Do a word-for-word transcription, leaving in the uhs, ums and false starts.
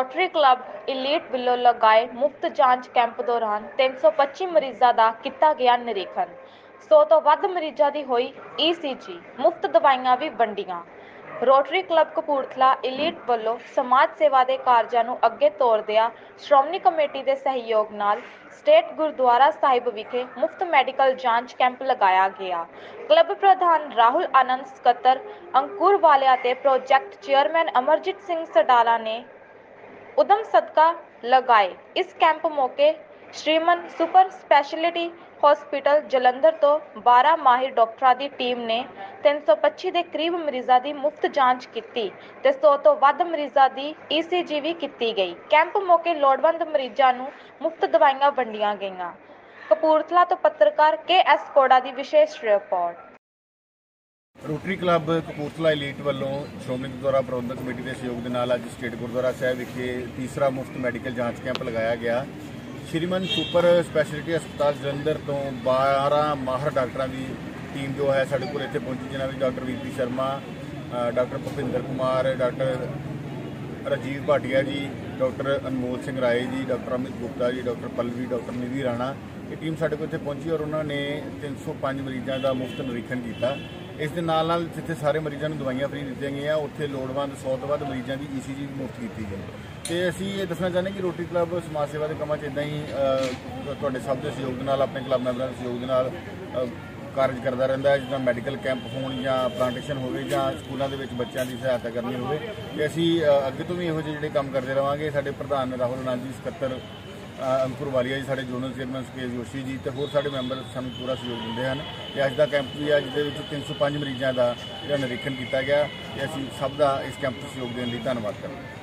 Rotary club elite ਵੱਲੋਂ लगाए मुफ्त जांच कैंप दौरान तीन सौ पच्चीस ਮਰੀਜ਼ਾਂ ਦਾ ਕੀਤਾ ਗਿਆ ਨਿਰੀਖਣ। सौ ਤੋਂ ਵੱਧ ਮਰੀਜ਼ਾਂ ਦੀ ਹੋਈ ई सी जी, ਮੁਫਤ ਦਵਾਈਆਂ ਵੀ ਵੰਡੀਆਂ। ਰੋਟਰੀ ਕਲੱਬ ਕਪੂਰਥਲਾ ਇਲੀਟ ਵੱਲੋਂ ਸਮਾਜ ਸੇਵਾ ਦੇ ਕਾਰਜਾਂ ਨੂੰ ਅੱਗੇ ਤੋਰਦਿਆਂ ਸ਼੍ਰੋਮਣੀ ਕਮੇਟੀ ਦੇ ਸਹਿਯੋਗ ਨਾਲ ਸਟੇਟ ਗੁਰਦੁਆਰਾ ਸਾਹਿਬ ਵਿਖੇ ਮੁਫਤ ਮੈਡੀਕਲ ਜਾਂਚ ਕੈਂਪ ਲਗਾਇਆ ਗਿਆ। ਕਲੱਬ ਪ੍ਰਧਾਨ ਰਾਹੁਲ ਆਨੰਦ, ਸਕੱਤਰ ਅੰਕੁਰ ਵਾਲਿਆ ਤੇ ਪ੍ਰੋਜੈਕਟ ਚੇਅਰਮੈਨ ਅਮਰਜੀਤ ਸਿੰਘ ਸਡਾਲਾ ਨੇ उदम सदका लगाए। इस कैंप मौके Shriman super speciality hospital Jalandhar तो बारह माहिर डॉक्टरों की टीम ने तीन सौ पच्चीस के करीब मरीजों की मुफ्त जांच की ते सौ तो वध मरीजों की ई सी जी भी की गई। कैंप मौके लोड़वंद मरीजों को मुफ्त दवाइयां वंडियां गईयां। कपूरथला तो पत्रकार के एस कोड़ा की विशेष report. Rotary club Kapurthala elite वालों श्रोमणी गुरुद्वारा प्रबंधक कमेटी के सहयोग के नाल अज स्टेट गुरुद्वारा साहब विखे तीसरा मुफ्त मैडिकल जांच कैंप लगाया गया। श्रीमन सुपर स्पैशलिटी हस्पताल जलंधर तो बारह माहर डॉक्टरों की टीम जो है साढ़े को इतने पहुंची, जिन्होंने doctor V P Sharma, doctor Bhupinder Kumar, doctor Rajeev Bhatia ji, doctor Anmol Singh Rai ji, doctor Amit Gupta ji, doctor Pallavi, doctor Nidhi Rana, ये टीम साढ़े को इतने पहुंची और उन्होंने तीन सौ पाँच मरीजों का मुफ्त निरीक्षण किया। इस दे नाल नाल जिथे सारे मरीजों को दवाइयां फ्री दी गई, उत्थे लोड़वंद सौ तो वध मरीजों की ई सी जी भी मुफ्त की गई। तो असी ये दसना चाहते कि रोटरी क्लब समाज सेवा के कामों इदा ही तुहाडे सब के सहयोग नाल, अपने क्लब मैंबरों के सहयोग नाल कार्य करता रहता है। जिदा मैडिकल कैंप होण या प्लांटेशन हो या स्कूलों के बच्चों की सहायता करनी हो, असी अगे तो भी इहो जिहे काम करते रहांगे। साडे प्रधान राहुल आनंद जी, सकत्तर अंकुर वालिया जी, साढ़े जोनल चेयरमैन सुकेश जोशी जी तो होर साढ़े मैंबर सानूं पूरा सहयोग दिंदे हैं। ते अज दा कैंप भी है जिहदे तीन सौ पाँच मरीजों का निरीक्षण किया गया। असीं सब का इस कैंप में सहयोग देने लई धन्नवाद करते हैं।